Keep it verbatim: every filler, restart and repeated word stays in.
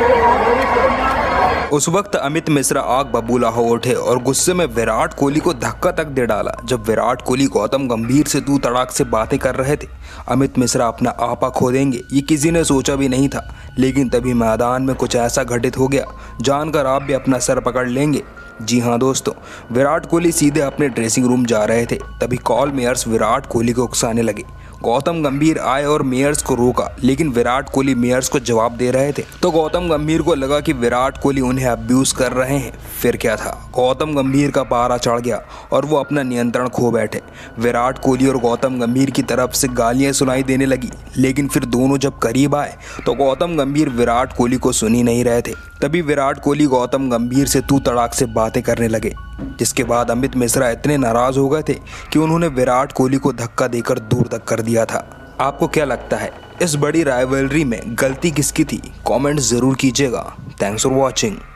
उस वक्त अमित मिश्रा आग बबूला हो उठे और गुस्से में विराट कोहली को धक्का तक दे डाला। जब विराट कोहली गौतम गंभीर से तू तड़ाक से बातें कर रहे थे, अमित मिश्रा अपना आपा खो देंगे ये किसी ने सोचा भी नहीं था। लेकिन तभी मैदान में कुछ ऐसा घटित हो गया जानकर आप भी अपना सर पकड़ लेंगे। जी हाँ दोस्तों, विराट कोहली सीधे अपने ड्रेसिंग रूम जा रहे थे, तभी कॉल मेयर्स विराट कोहली को उकसाने लगे। गौतम गंभीर आए और मेयर्स को रोका, लेकिन विराट कोहली मेयर्स को जवाब दे रहे थे। तो गौतम गंभीर को लगा कि विराट कोहली उन्हें अब्यूज कर रहे हैं। फिर क्या था, गौतम गंभीर का पारा चढ़ गया और वो अपना नियंत्रण खो बैठे। विराट कोहली और गौतम गंभीर की तरफ से गालियां सुनाई देने लगी, लेकिन फिर दोनों जब करीब आए तो गौतम गंभीर विराट कोहली को सुन ही नहीं रहे थे। तभी विराट कोहली गौतम गंभीर से तू तड़ाक से बातें करने लगे, जिसके बाद अमित मिश्रा इतने नाराज हो गए थे कि उन्होंने विराट कोहली को धक्का देकर दूर तक कर दिया था। आपको क्या लगता है, इस बड़ी राइवलरी में गलती किसकी थी? कमेंट जरूर कीजिएगा। Thanks for watching.